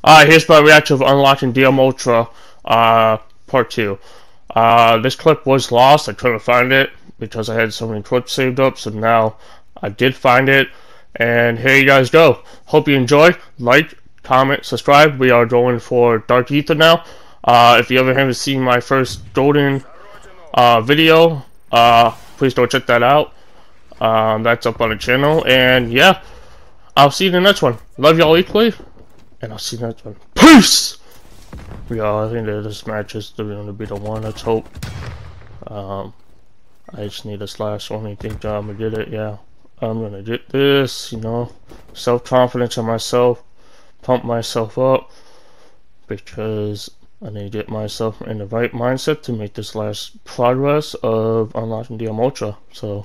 Here's my reaction of unlocking DM Ultra, part 2. This clip was lost. I couldn't find it because I had so many clips saved up, so now I did find it. And here you guys go. Hope you enjoy. Like, comment, subscribe. We are going for Dark Aether now. If you ever haven't seen my first Golden video, please go check that out. That's up on the channel. And yeah, I'll see you in the next one. Love y'all equally. And I'll see you next one. Peace! Yeah, I think that this match is going to be the one. Let's hope. I just need this last one. You think I'm going to get it? Yeah. I'm going to get this, you know. Self-confidence in myself. Pump myself up. Because I need to get myself in the right mindset to make this last progress of unlocking DM Ultra. So,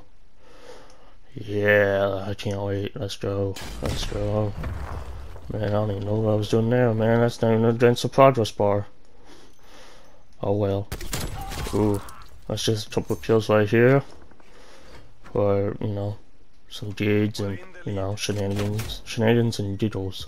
yeah, I can't wait. Let's go. Let's go. Man, I don't even know what I was doing there, man. That's not even against the progress bar. Oh well. Ooh. That's just a couple of kills right here. For, you know, some jades and, you know, shenanigans and giggles.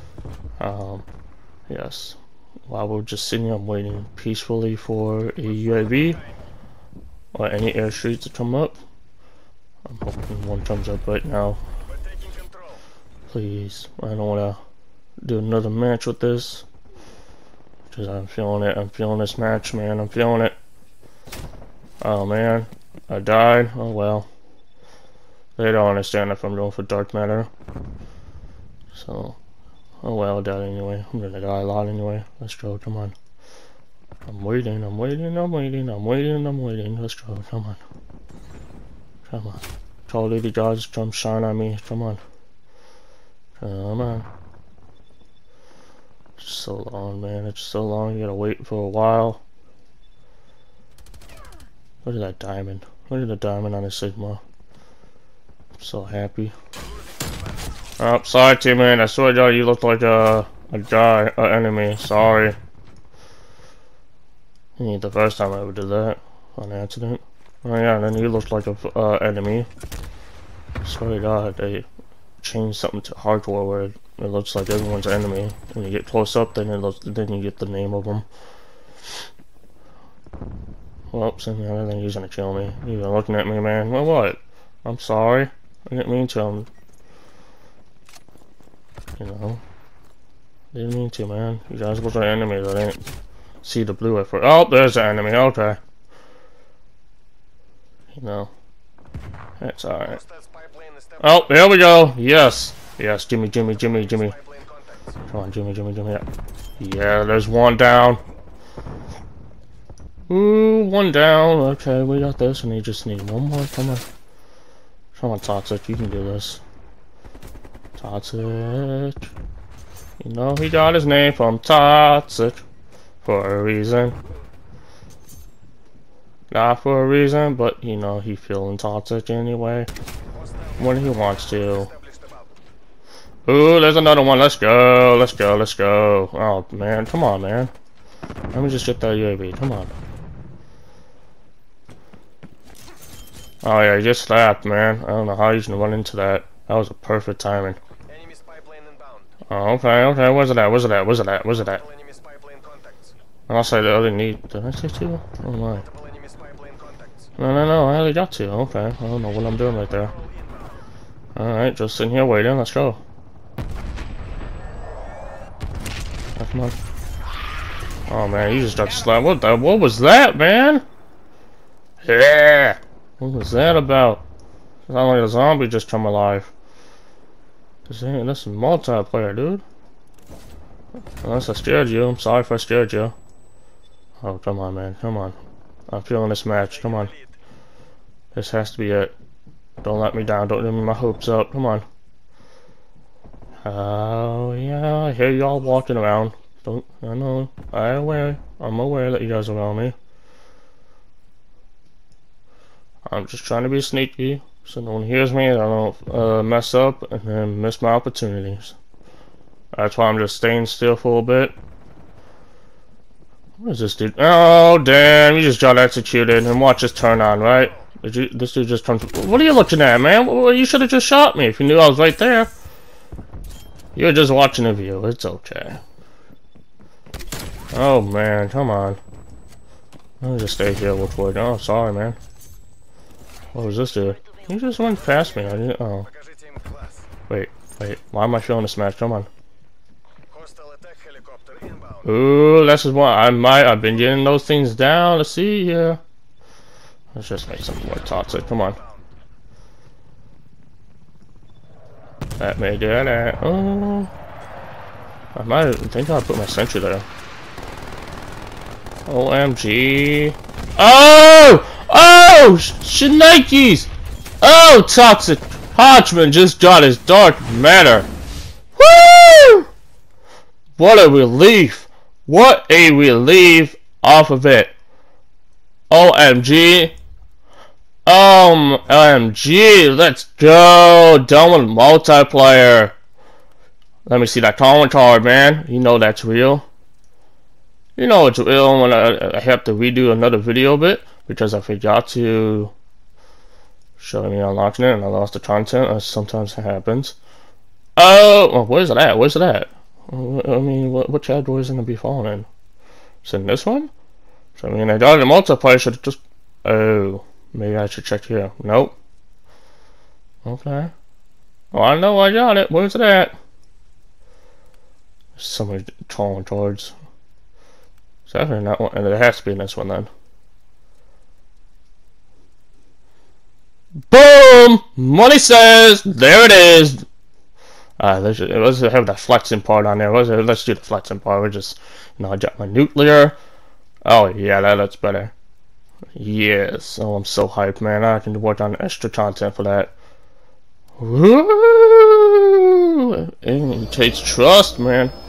Yes. While we're just sitting here, I'm waiting peacefully for a UAV or any airstreams to come up. I'm hoping one comes up right now. Please, I don't want to do another match with this. Because I'm feeling it. I'm feeling this match, man. I'm feeling it. Oh, man. I died. Oh, well. They don't understand if I'm going for dark matter. So, oh, well, I died anyway. I'm gonna die a lot anyway. Let's go. Come on. I'm waiting. I'm waiting. I'm waiting. I'm waiting. I'm waiting. Let's go. Come on. Come on. Tall lady gods, come shine on me. Come on. Come on. It's so long, man. It's so long. You gotta wait for a while. Look at that diamond. Look at the diamond on the Sigma. I'm so happy. Oh, sorry, teammate. I swear to God, you look like a guy, an enemy. Sorry. Ain't the first time I ever did that on accident. Oh yeah, and then you look like a enemy. I swear to God, they changed something to hardcore where it looks like everyone's an enemy. When you get close up, then then you get the name of them. Whoops, and I think he's gonna kill me. He's looking at me, man. Well, what? I'm sorry. I didn't mean to. You know, didn't mean to, man. You guys look like enemies. I didn't see the blue at first. Oh, there's the enemy. Okay. You know, that's alright. Oh, there we go. Yes. Yes, Jimmy. Come on, Jimmy. Yeah, there's one down. Ooh, one down. Okay, we got this, and you just need one more. Come on. Come on, Toxic. You can do this. Toxic. You know he got his name from Toxic for a reason. Not for a reason, but you know he feeling toxic anyway when he wants to. Ooh, there's another one. Let's go. Let's go. Let's go. Oh man, come on, man. Let me just get that UAV. Come on. Oh yeah, he just slapped, man. I don't know how he's gonna run into that. That was a perfect timing. Oh, okay, okay. Where's it at? Where's it at? Where's it at? Where's it at? I'll say the other need. Did I say two? Oh my. No, I only got two. Okay, I don't know what I'm doing right there. Alright, just sitting here waiting. Let's go. Oh, come on. Oh man, you just got slapped. What was that, man? Yeah! What was that about? It sounded like a zombie just come alive. This is multiplayer, dude. Unless I scared you. I'm sorry if I scared you. Oh, come on, man. Come on. I'm feeling this match. Come on. This has to be it. Don't let me down. Don't give me my hopes up. Come on. Oh, yeah. I hear y'all walking around. I know. I'm aware that you guys are around me. I'm just trying to be sneaky so no one hears me and I don't mess up and then miss my opportunities. That's why I'm just staying still for a bit. What is this dude? Oh, damn, you just got executed and watch this turn on, right? This dude just comes. What are you looking at, man? Well, you should have just shot me if you knew I was right there. You're just watching a view. It's okay. Oh man, come on. Let me just stay here real quick. Oh, sorry, man. What was this dude? He just went past me. I didn't. Oh. Wait. Why am I feeling this match? Come on. Ooh, this is what I've been getting those things down. Let's see here. Let's just make something more toxic. Come on. That may do that. Oh. I think I'll put my sentry there. OMG. Oh! Oh! Shnikes! Oh, Toxic Hodgman just got his dark matter. Woo! What a relief. What a relief off of it. OMG. OMG. Let's go. Done with multiplayer. Let me see that comment card, man. You know that's real. You know it's real when I have to redo another video bit because I forgot to show me unlocking it and I lost the content, as sometimes happens. Oh, well, where's it at? Where's it at? I mean, what category is it going to be falling in? Is it in this one? So, I mean, I got it in multiplayer, should just... Oh, maybe I should check here. Nope. Okay. Oh, I know I got it. Where's it at? Somebody calling towards... Is that in that one? And it has to be in this one then. Boom! Money says, there it is. Let's have that flexing part on there. Let's do the flexing part. We're just, I got my nuclear. Oh yeah, that's better. Yes. Oh, I'm so hyped, man. I can work on extra content for that. Woo! It takes trust, man.